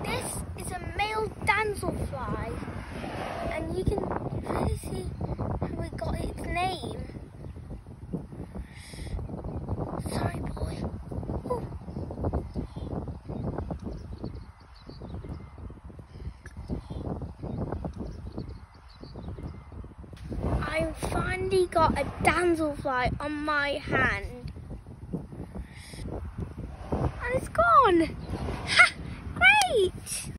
This is a male Damselfly, and you can really see how it got its name. Sorry, boy. Ooh. I finally got a Damselfly on my hand. And it's gone! Ha! Great!